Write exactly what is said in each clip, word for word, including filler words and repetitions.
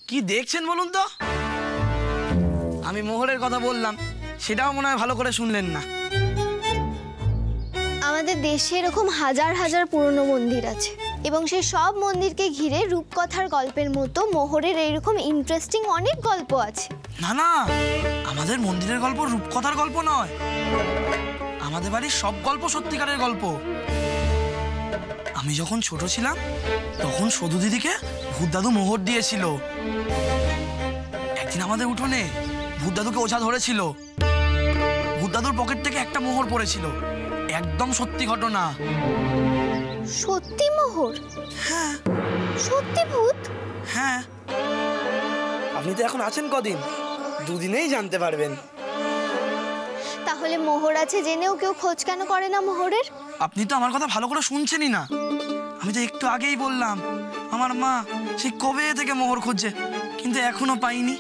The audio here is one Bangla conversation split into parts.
কি দেখছেন বলুন তো? আমি মোহরের কথা বললাম, সেটাও মনে হয় ভালো করে শুনলেন না। আমাদের দেশে এরকম হাজার হাজার পুরনো মন্দির আছে এবং সেই সব মন্দিরকে ঘিরে রূপকথার গল্পের মতো মোহরের এইরকম ইন্টারেস্টিং অনেক গল্প আছে। না না, আমাদের মন্দিরের গল্প রূপকথার গল্প নয়, আমাদের বাড়ির সব গল্প সত্যিকারের গল্প। আমি যখন ছোট ছিলাম তখন সধু দিদিকে ভূত দাদু মোহর দিয়েছিল। একদিন আমাদের উঠোনে ভূত দাদুকে ওঝা ধরেছিল, ভূত দাদুর পকেট থেকে একটা মোহর পড়েছিল। একদম সত্যি ঘটনা। সত্যি মোহর? হ্যাঁ। সত্যি ভূত? হ্যাঁ। আপনি তো এখন আছেন কদিন, দুদিনেই জানতে পারবেন। তাহলে মোহর আছে জেনেও কেউ খোঁজ কেন করে না মোহরের? আপনি তো আমার কথা ভালো করে শুনছেনই না। আমি তো একটু আগেই বললাম আমার মা সেই কবে থেকে মোহর খুঁজছে, কিন্তু এখনো পাইনি।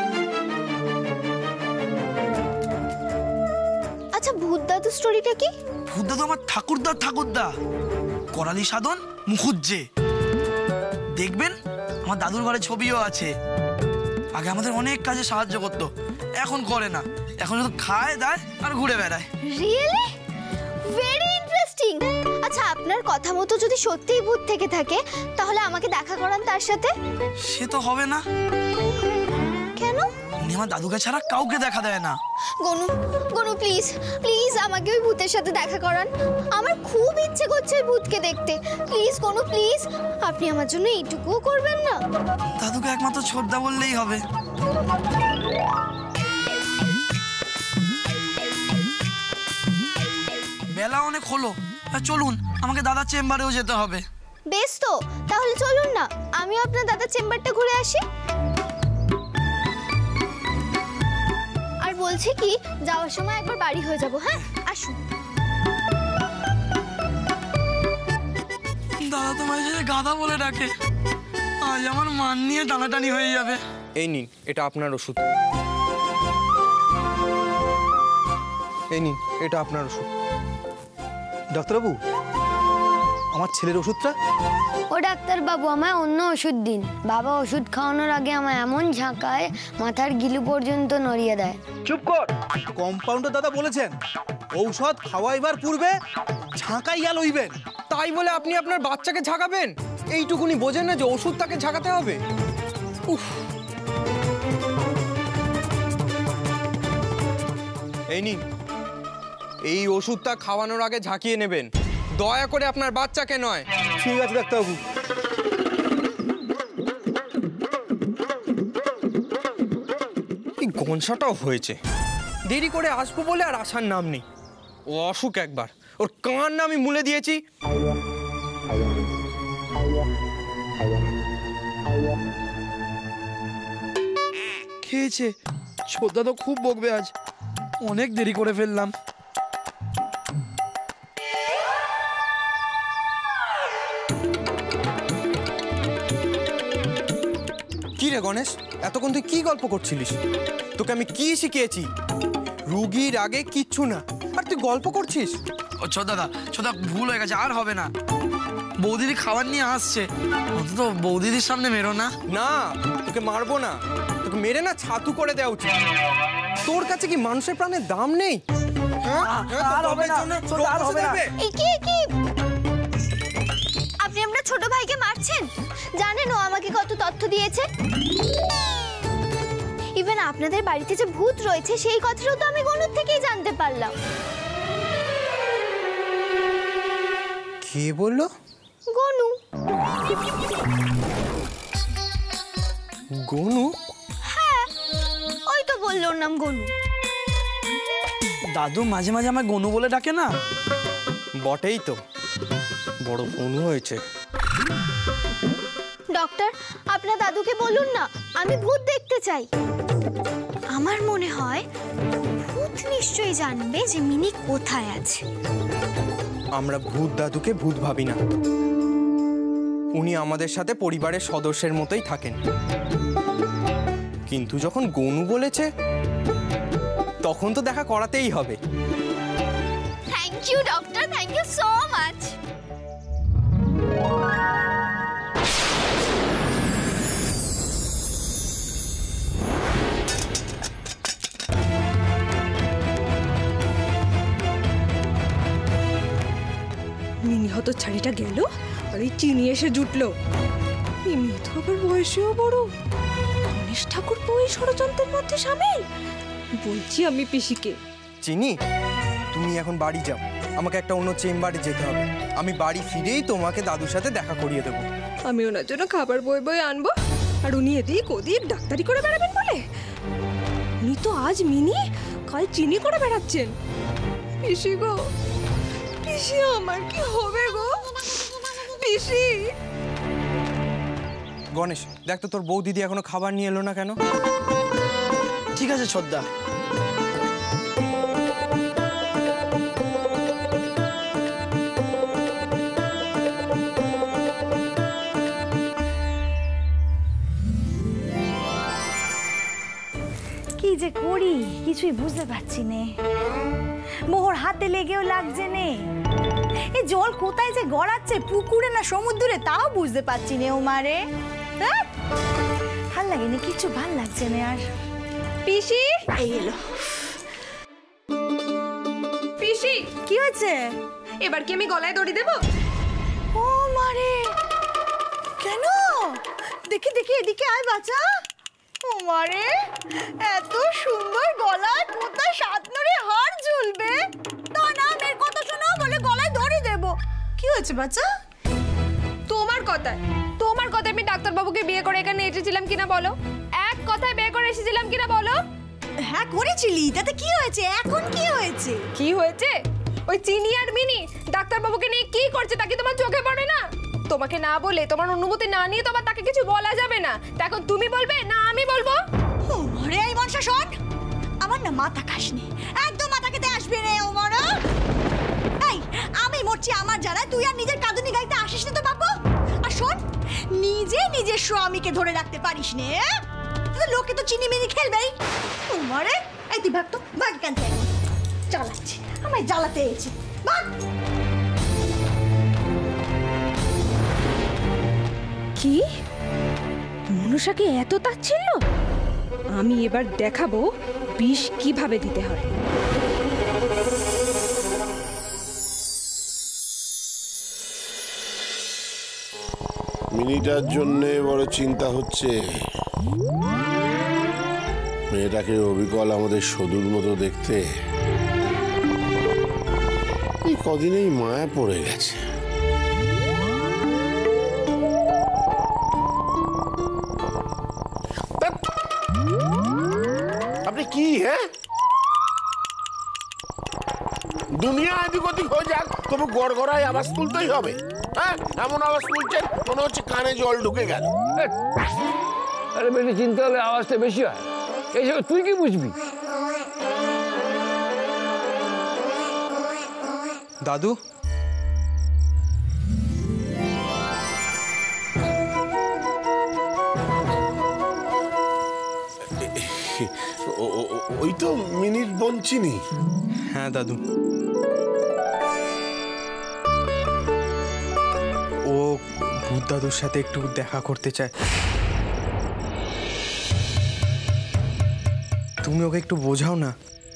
আচ্ছা, ভূত দাদু স্টোরিটা কি? ভূত দাদু আমার ঠাকুরদার ঠাকুরদা, করালি সাধন মুখুজ্জে। দেখবেন আমার দাদুর ঘরে ছবিও আছে। আগে আমাদের অনেক কাজে সাহায্য করতো, এখন করে না। এখন শুধু খায় দায় আর ঘুরে বেড়ায়। রিয়েলি? Very interesting. আচ্ছা, আপনার কথা মতো যদি সত্যিই ভূত থেকে থাকে তাহলে আমাকে দেখা করান তার সাথে। সে তো হবে না। কেন? উনি আমার দাদুকে ছাড়া কাউকে দেখা দেয় না। গনু, গনু প্লিজ প্লিজ আমাকে ওই ভূতের সাথে দেখা করান। আমার খুব ইচ্ছে করছে ওই ভূতকে দেখতে। প্লিজ গনু প্লিজ, আপনি আমার জন্য এইটুকুও করবেন না? দাদুকে একমাত্র ছোটদা বললেই হবে। বেলা অনেক হলো, চলুন, আমাকে দাদার চেম্বারেও যেতে হবে। বেশ তো, তাহলে চলুন না, আমিও আপনার দাদার চেম্বারটা ঘুরে আসি। আর বলছি কি, যাওয়ার সময় একবার বাড়ি হয়ে যাব। হ্যাঁ, আসুন। দাদা তোমার সাথে গাধা বলে ডাকে, আজ আমার মান নিয়ে টানাটানি হয়ে যাবে। এই নিন, এটা আপনার ওষুধ। এই নিন, এটা আপনার ওষুধ। ডাক্তারবাবু, আমার ছেলের ওষুধটা? ও ডাক্তারবাবু, আমায় অন্য ওষুধ দিন। বাবা ওষুধ খাওয়ানোর আগে আমায় এমন ঝাঁকায় মাথার গিলু পর্যন্ত নড়িয়ে দেয়। চুপ কর। কম্পাউন্ডার দাদা বলেছেন ঔষধ খাওয়াইবার পূর্বে ঝাঁকাইয়া লইবেন। তাই বলে আপনি আপনার বাচ্চাকে ঝাঁকাবেন? এইটুকুনি বোঝেন না যে ওষুধ তাকে ঝাঁকাতে হবে? উফ। এই নিন, এই ওষুধটা খাওয়ানোর আগে ঝাঁকিয়ে নেবেন, দয়া করে আপনার বাচ্চাকে নয়। ঠিক আছে ডাক্তারবাবু। এই গনসাটাও হয়েছে, দেরি করে আসবো বলে আর আসার নাম নেই। ও অসুখ একবার, ওর কান আমি মুলে দিয়েছি। খেয়েছে, ছোটদা তো খুব বকবে আজ, অনেক দেরি করে ফেললাম। কি রে গণেশ, এতক্ষণ তুই কি গল্প করছিলিস? তোকে আমি কি শিখিয়েছি? রুগীর আগে কিচ্ছু না, আর তুই গল্প করছিস? ও ছোটদা, ছোটদা ভুল হয়ে গেছে, আর হবে না। বৌদিদি খাবার নিয়ে আসছে, অন্তত বৌদিদির সামনে মেরো না। না, তোকে মারবো না, তোকে মেরে না ছাতু করে দেওয়া উচিত। তোর কাছে কি মানুষের প্রাণের দাম নেই? আপনি আপনার ছোট ভাইকে মারছেন? জানেন ও আমাকে কত তথ্য দিয়েছে। ইভেন আপনাদের বাড়িতে যে ভূত রয়েছে সেই কথাটাও তো আমি গনুর থেকেই জানতে পারলাম। কে বললো? গনু। গনু? হ্যাঁ, ওই তো বললো ওর নাম গনু। দাদু মাঝে মাঝে আমার গনু বলে ডাকে না? বটেই তো, বড় গনু হয়েছে। ডক্টর, আপনার দাদুকে বলুন না আমি ভূত দেখতে চাই। আমার মনে হয় ভূত নিশ্চয়ই জানবে যে মিনি কোথায় আছে। আমরা ভূত দাদুকে ভূত ভাবি না, উনি আমাদের সাথে পরিবারের সদস্যের মতোই থাকেন। কিন্তু যখন গনু বলেছে তখন তো দেখা করাতেই হবে। Thank you doctor, thank you so much. হতচ্ছাড়িটা গেল আর এই চিনি এসে জুটলো। এই মেয়ে তো আবার বয়সেও বড়। গণেশ ঠাকুর বই ষড়যন্ত্রের মধ্যে সামিল। বলছি আমি পিসিকে। চিনি, তুমি এখন বাড়ি যাও, আমাকে একটা অন্য চেম্বারে যেতে হবে। আমি বাড়ি ফিরেই তোমাকে দাদুর সাথে দেখা করিয়ে দেবো। আমি ওনার জন্য খাবার বই বই আনবো, আর উনি এদিক ওদিক ডাক্তারি করে বেড়াবেন বলে? উনি তো আজ মিনি, কাল চিনি করে বেড়াচ্ছেন। পিসি গো, পিসি আমার কি হবে গো? পিসি। গণেশ, দেখ তো তোর বউ দিদি এখনো খাবার নিয়ে এলো না কেন? ঠিক আছে ছোটদা। কি যে করি কিছুই বুঝতে পারছি নে। মোহর হাতে লেগেও লাগছে নে। এই জল কোথায় যে গড়াচ্ছে, পুকুরে না সমুদ্রে, তাও বুঝতে পারছি নে। ও মারে ভাল লাগে না, কিছু ভাল লাগছে না আর। পিসি এই এলো। পিসি কি হয়েছে? এবার কি আমি গলায় দড়ি দেব? ও মারে, কেন? দেখি দেখি, এদিকে আয় বাচ্চা। ও মারে, এত সুন্দর গলায় কোথায় সাত নড়ে হার ঝুলবে, তা না মেয়ের কথা শোনো বলে গলায় দড়ি দেব। কি হয়েছে বাচ্চা? তোমার কথায় তোমার কথায় আমি ডাক্তারবাবুকে বিয়ে করে এখানে এসেছিলাম কিনা বলো? এক কথায় বিয়ে করে এসেছিলাম কিনা বলো? হ্যাঁ করেছিলি, তাতে কি হয়েছে? এখন কি হয়েছে? কি হয়েছে? ওই চিনি আর মিনি ডাক্তারবাবুকে নিয়ে কি করছে তা কি তোমার চোখে পড়ে না? তোমাকে না বলে, তোমার অনুমতি না নিয়ে তো আবার তাকে কিছু বলা যাবে না। এখন তুমি বলবে না আমি বলবো? ও রে এই মনসা শোন, আমার না মাথা খাসনি, একদম মাথা খেতে আসবে রে ও মরা। এই আমি মরছি আমার জানা, তুই আর নিজের কাঁদুনি গাইতে আসিস না তো বাবু। আর শোন, নিজে নিজের স্বামীকে ধরে রাখতে পারিস নে, লোকে তো চিনি মিনি খেলবেই। ও মরে, এই তুই ভাগ তো, ভাগ কেন থেকে জ্বালাচ্ছি, আমায় জ্বালাতে এসেছি, ভাগ। কি মনুষাকে এত তাচ্ছিল্য? আমি এবার দেখাবো বিষ কিভাবে দিতে হয়। মিনিটার জন্য বড় চিন্তা হচ্ছে। মেয়েটাকে অবিকল আমাদের সদুর মতো দেখতে, এই কদিনেই মায়া পড়ে গেছে। আপনি কি, হ্যাঁ, দুনিয়া এদিক ওদিক হয়ে যাক তবু গড়গড়ায় আওয়াজ তুলতেই হবে? হ্যাঁ, এমন আওয়াজ তুলছেন মনে হচ্ছে কানে জল ঢুকে গেল। আরে বেশি চিন্তা হলে আওয়াজটা বেশি হয়, এইসব তুই কি বুঝবি? দাদু, ওই তো মিনিট বঞ্চিনি। হ্যাঁ দাদু, ও ভূত দাদুর সাথে একটু দেখা করতে চায়। তুমি ওকে একটু বোঝাও না।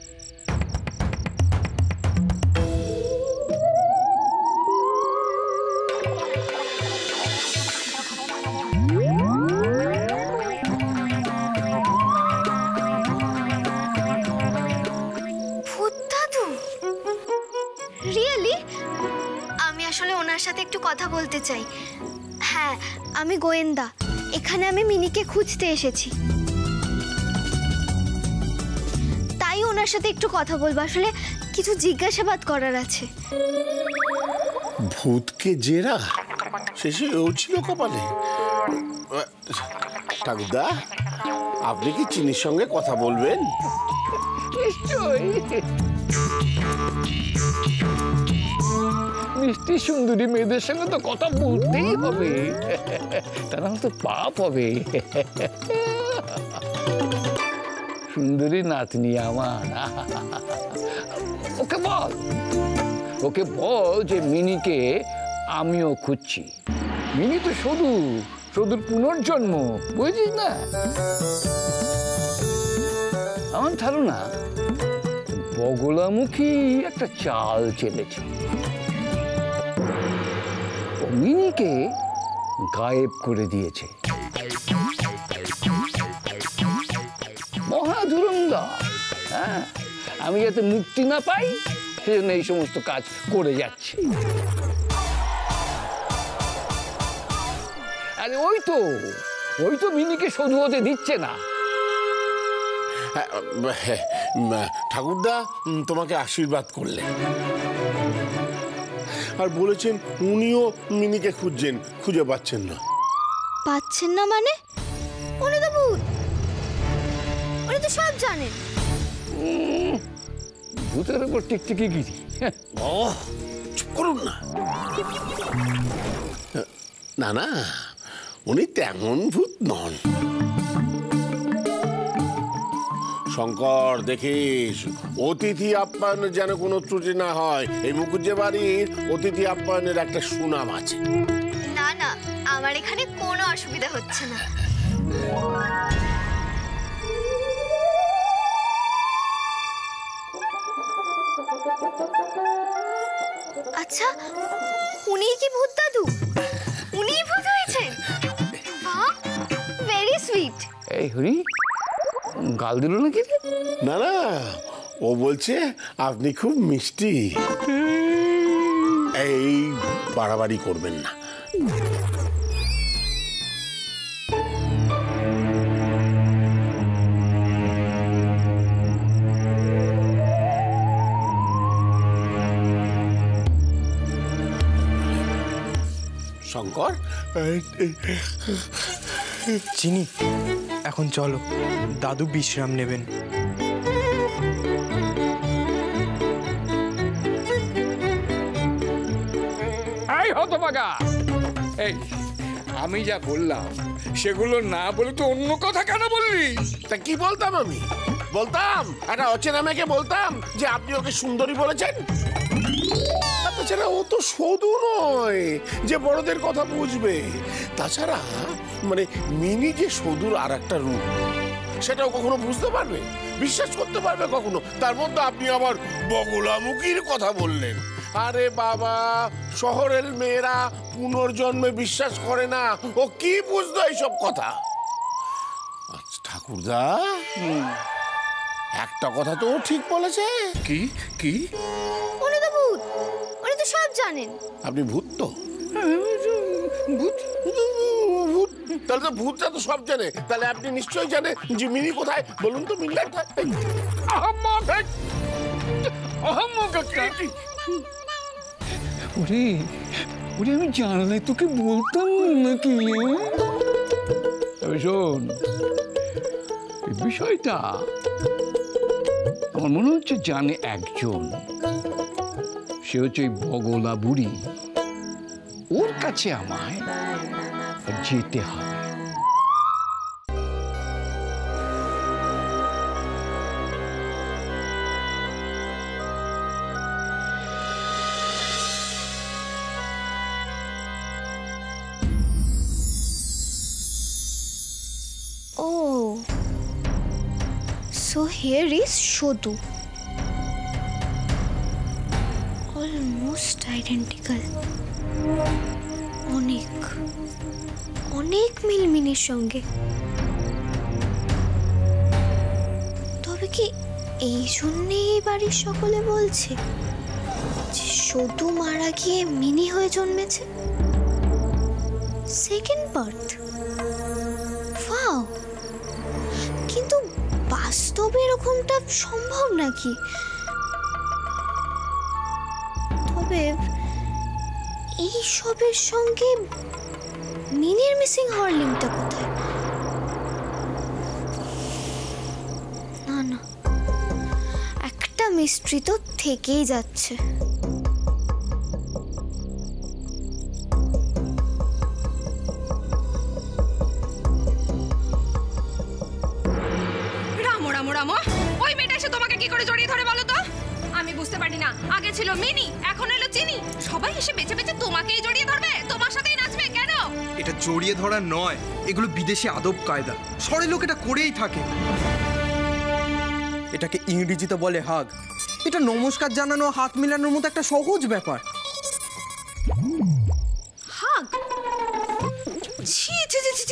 সাথে একটু কথা বলতে চাই। হ্যাঁ, আমি গোয়েন্দা, এখানে আমি মিনিকে খুঁজতে এসেছি, তাই ওনার সাথে একটু কথা বলবো। আসলে কিছু জিজ্ঞাসাবাদ করার আছে। ভূতকে জেরা শেষে ও ছিল কপালে। ঠাকুরদা, আপনি কি চিনির সঙ্গে কথা বলবেন? নিশ্চয়ই। মিষ্টি সুন্দরী মেয়েদের সঙ্গে তো কথা বলতেই হবে, তা নাহলে তো পাপ হবে। সুন্দরী নাতনি আমার, ওকে বল, ওকে বল যে মিনিকে আমিও খুঁজছি। মিনি তো শুধু শুধুর পুনর্জন্ম, বুঝিস না? আমার ধারণা বগলামুখী একটা চাল চেলেছে। মিনিকে গায়েব করে দিয়েছে। মহা ধুরন্ধর। হ্যাঁ, আমি যাতে মুক্তি না পাই সেজন্য এই সমস্ত কাজ করে যাচ্ছে। আরে ওই তো ওই তো মিনিকে শোধু হতে দিচ্ছে না। ঠাকুরদা তোমাকে আশীর্বাদ করলেন আর বলেছেন উনিও মিনিকে খুঁজছেন, খুঁজে পাচ্ছেন না। পাচ্ছেন না মানে? উনি তো ভূত, উনি তো সব জানেন। ভূতের উপর টিকটিকি গিরি। ও চুপ করুন না। না না, উনি তেমন ভূত নন। শঙ্কর, দেখিস অতিথি আপ্যায়নের যেন কোনো ত্রুটি না হয়। এই মুখুজ্জে বাড়ির অতিথি আপ্যায়নের একটা সুনাম আছে। না না, আমার এখানে কোনো অসুবিধা হচ্ছে না। আচ্ছা, উনি কি ভূত দাদু? উনি ভূত হয়েছেন? বাহ, ভেরি সুইট। এই হরি, গাল দিল নাকি? না না, ও বলছে আপনি খুব মিষ্টি। এই বাড়াবাড়ি করবেন না। শঙ্কর, চিনি, এখন চলো, দাদু বিশ্রাম নেবেন। এই হতভাগা, এই আমি যা বললাম সেগুলো না বলে তো অন্য কথা কেন বললি? তা কি বলতাম? আমি বলতাম একটা অচেনা মেয়েকে বলতাম যে আপনি ওকে সুন্দরী বলেছেন। তাছাড়া ও তো সদু নয় যে বড়দের কথা বুঝবে। তাছাড়া মানে মিনি যে সদুর আর একটা রূপ, সেটাও কখনো বুঝতে পারবে, বিশ্বাস করতে পারবে কখনো? তার মধ্যে আপনি আবার বগলামুখীর কথা বললেন। আরে বাবা, শহরের মেয়েরা পুনর্জন্মে বিশ্বাস করে না, ও কি বুঝতো এইসব কথা? আচ্ছা ঠাকুরদা, একটা কথা তো ঠিক বলেছে। কি কি? উনি তো ভূত, উনি তো সব জানেন। আপনি ভূত তো? ভূত? ভূত? তাহলে তো ভূতটা তো সব জানে। তাহলে আপনি নিশ্চয়ই জানেন যে মিনি কোথায়। বলুন তো মিনি কোথায়? ওরে ওরে, আমি জানলে তোকে বলতাম নাকি? তবে শোন, এই বিষয়টা আমার মনে হচ্ছে জানে একজন। সে হচ্ছে ওই বগলা বুড়ি। ওর কাছে আমায় যেতে হবে। Oh, so here is Shodu. Almost identical. অনেক অনেক মিল মিনির সঙ্গে। তবে কি এই জন্যে এই বাড়ির সকলে বলছে যে সদু মারা গিয়ে মিনি হয়ে জন্মেছে? Second birth. ওয়াও, কিন্তু বাস্তবে এরকমটা সম্ভব নাকি? তবে এই সবের সঙ্গে মিনির মিসিং হওয়ার লিঙ্কটা কোথায়? না না, একটা মিস্ট্রি তো থেকেই যাচ্ছে। রামো রামো রামো, ওই মেয়েটা এসে তোমাকে কি করে জড়িয়ে ধরে বলো তো? আমি বুঝতে পারি না, আগে ছিল মিনি, এখন এলো চিনি, সবাই এসে বেঁচে বেঁচে তোমাকেই জড়িয়ে ধরবে, তোমার সাথেই নাচবে কেন? এটা জড়িয়ে ধরা নয়, এগুলো বিদেশি আদব কায়দা। শহরের লোক এটা করেই থাকে। এটাকে ইংরেজিতে বলে হাগ। এটা নমস্কার জানানো, হাত মেলানোর মতো একটা সহজ ব্যাপার। হাগ?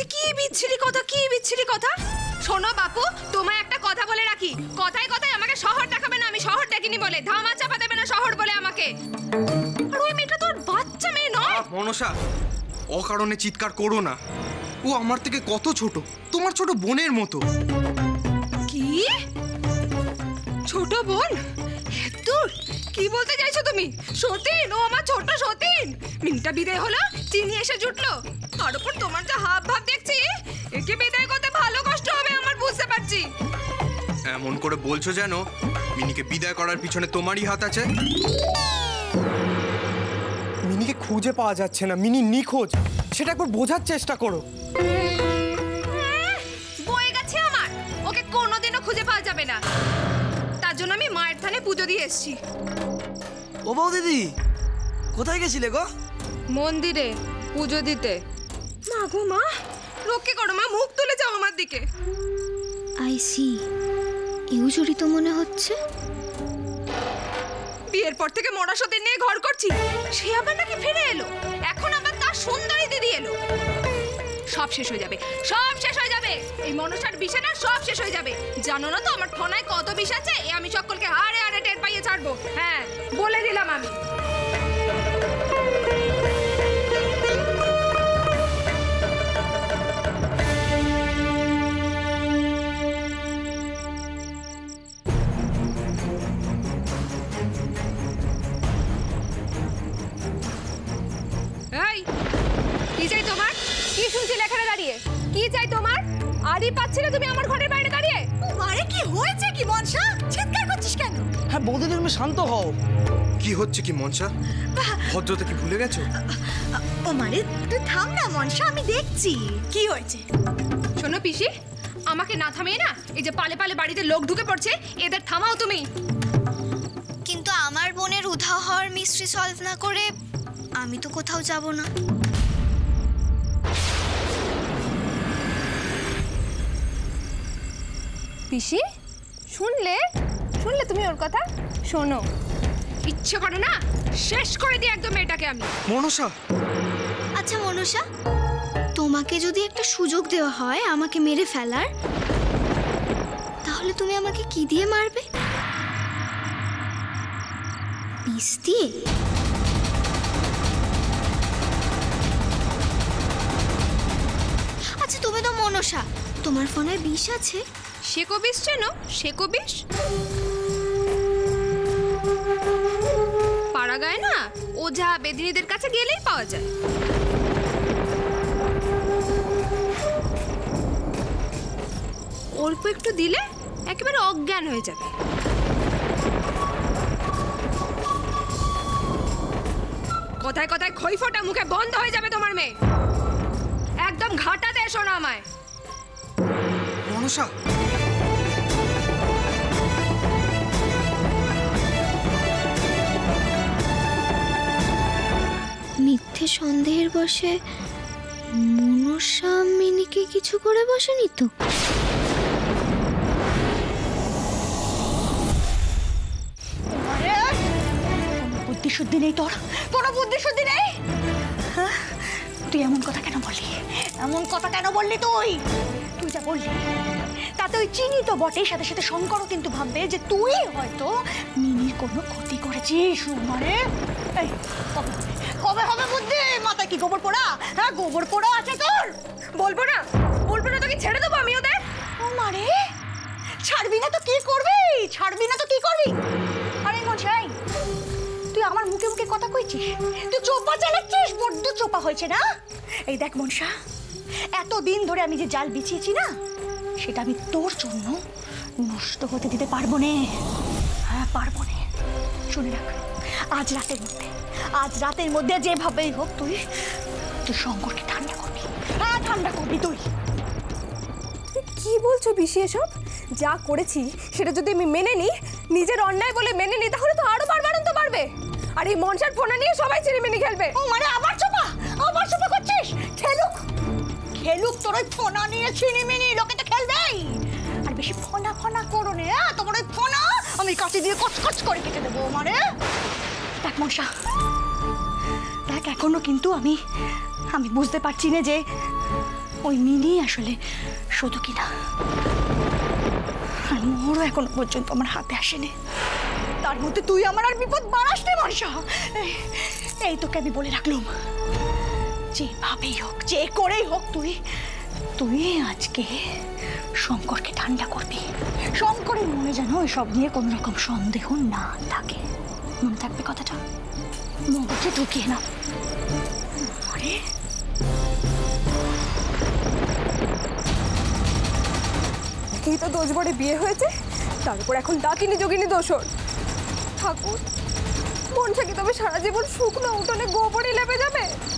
যে কি বিচ্ছিরি কথা, কি বিচ্ছিরি কথা। শোনো বাপু, তোমায় একটা কথা বলে রাখি, কথায় কথায় আমাকে শহর দেখাবে না। আমি শহর দেখিনি বলে ধামা চাপা দেবে না শহর বলে আমাকে। আর ওই মেয়েটা তো বাচ্চা মেয়ে নয়। মনসা, অকারণে চিৎকার করো না। ও আমার থেকে কত ছোট, তোমার ছোট বোনের মতো। কি ছোট বোন? দূর, কি বলতে চাইছো তুমি? সতীন, ও আমার ছোট সতীন। মিনিটা বিদায় হলো, চিনি এসে জুটলো। তার উপর তোমার যা হাব ভাব দেখছি, একে বিদায় করতে ভালো কষ্ট হবে আমার, বুঝতে পারছি। এমন করে বলছো যেন মিনিকে বিদায় করার পিছনে তোমারই হাত আছে। মিনিকে খুঁজে পাওয়া যাচ্ছে না, মিনি নিখোঁজ, সেটা একবার বোঝার চেষ্টা করো। বয়ে গেছে আমার, ওকে কোনোদিনও খুঁজে পাওয়া যাবে না। তার জন্য আমি মায়ের থানে পুজো দিয়ে এসেছি। ও বউ দিদি, কোথায় গেছিলে গো? মন্দিরে পুজো দিতে। মা গো মা, রক্ষে করো মা, মুখ তুলে যাও আমার দিকে। আই সি, এও জড়িত মনে হচ্ছে। বিয়ের পর থেকে মরা সতীন নিয়ে ঘর করছি, সে আবার নাকি ফিরে এলো। এখন আবার তার সুন্দরী দিদি এলো। সব শেষ হয়ে যাবে, সব শেষ হয়ে যাবে। এই মনসার বিষে না সব শেষ হয়ে যাবে। জানো না তো আমার ফোনায় কত বিষ আছে? এ আমি সকলকে হাড়ে হাড়ে টের পাইয়ে ছাড়বো। হ্যাঁ, বলে দিলাম আমি। এই, কি চাই তোমার? কি শুনছিলে এখানে দাঁড়িয়ে? কি চাই তোমার? আরই পাচ্ছিলে তুমি আমার ঘরের বাইরে দাঁড়িয়ে? আরে কি হয়েছে কি মনসা? চিৎকার করছিস কেন? হ্যাঁ বউ দিদি, তুমি শান্ত হও। কি হচ্ছে কি মনসা? ভদ্রতা কি ভুলে গেছো? ও মানে তুই থাম না মনসা, আমি দেখছি কি হয়েছে। শোনো পিসি, আমাকে না থামিয়ে না এই যে পালে পালে বাড়িতে লোক ঢুকে পড়ছে, এদের থামাও তুমি। কিন্তু আমার বোনের উধাও হওয়ার মিস্ট্রি সলভ না করে আমি তো কোথাও যাব না। পিসি, শুনলে শুনলে তুমি ওর কথা? শোনো, ইচ্ছে করে না শেষ করে দিই একদম এটাকে আমি। মনসা, আচ্ছা মনসা, তোমাকে যদি একটা সুযোগ দেওয়া হয় আমাকে মেরে ফেলার, তাহলে তুমি আমাকে কি দিয়ে মারবে? বিষ দিয়ে? আচ্ছা তুমি তো মনসা, তোমার ফোনে বিষ আছে? শেকো বিষ চেনো? শেকো বিষ পাড়া গায় না, ওঝা বেদিনীদের কাছে গেলেই পাওয়া যায়। অল্প একটু দিলে একেবারে অজ্ঞান হয়ে যাবে। কথায় কথায় খই ফোটা মুখে বন্ধ হয়ে যাবে তোমার মেয়ে। একদম ঘাটাতে এসো না আমায়। মনসা, মিথ্যে সন্দেহের বশে মনসা মিনিকে কিছু করে বসেনি তো? বুদ্ধি শুদ্ধি নেই তোর, কোনো বুদ্ধি শুদ্ধি নেই। হ্যাঁ, তুই এমন কথা কেন বললি? এমন কথা কেন বললি তুই? তুই যা বললি তাতে ওই চিনি তো বটেই, সাথে সাথে শঙ্করও কিন্তু ভাববে যে তুই হয়তো মিনির কোনো ক্ষতি করেছিস। মানে এই কবে কবে হবে বুদ্ধি? মাথায় কি গোবর পোড়া? হ্যাঁ, গোবর পোড়া আছে তোর? বলবো না, বলবো না তোকে ছেড়ে দেবো আমি ওদের। ও মারে, ছাড়বি না তো কি করবি? ছাড়বি না তো কি করবি? আরে মশাই, তুই আমার মুখে মুখে কথা কইছিস, তুই চোপা চালাচ্ছিস, বড্ড চোপা হয়েছে না? এই দেখ মনসা, এতদিন ধরে আমি যে জাল বিছিয়েছি না, সেটা আমি তোর জন্য নষ্ট হতে দিতে পারবো না। হ্যাঁ পারবো না। শুনে রাখ, আজ রাতের মধ্যে আজ রাতের মধ্যে যেভাবেই হোক তুই তুই শঙ্করকে ঠান্ডা করবি। হ্যাঁ ঠান্ডা করবি তুই। কি বলছো পিসি এসব? যা করেছি সেটা যদি আমি মেনে নিই, নিজের অন্যায় বলে মেনে নিই, তাহলে তো আরো বাড়বাড়ন্ত বাড়বে। আর এই মনসার ফোনা নিয়ে সবাই চিনিমিনি খেলবে। ও মানে আবার চোপা আবার চোপা করছিস? খেলুক খেলুক, তোর ওই ফোনা নিয়ে চিনিমিনি, লোকে তো খেলবেই। আর বেশি ফোনা ফোনা করো নে, তোমার ওই ফোনা আমি কাছে দিয়ে কচকচ করে কেটে দেবো। মানে দেখ মনসা, দেখ এখনো কিন্তু আমি আমি বুঝতে পারছি না যে ওই মিনি আসলে শুধু কিনা, আর মোহরও এখনো পর্যন্ত আমার হাতে আসেনি। তার মধ্যে তুই আমার আর বিপদ বাড়াস রে মনসা। এই- এই তোকে আমি বলে রাখলাম, যেভাবেই হোক, যে করেই হোক, তুই তুই আজকে শঙ্করকে ঠান্ডা করবি। শঙ্করের মনে যেন এসব নিয়ে কোনো রকম সন্দেহ না থাকে। মনে থাকবে কথাটা? মগজে ঢুকিয়ে না। আরে এই তো দোষ বড়ে বিয়ে হয়েছে, তার উপর এখন ডাকিনি যোগিনী দোষর। ঠাকুর, মনসা কি তবে সারা জীবন শুকনো উঠোনে গোবরে লেপে যাবে?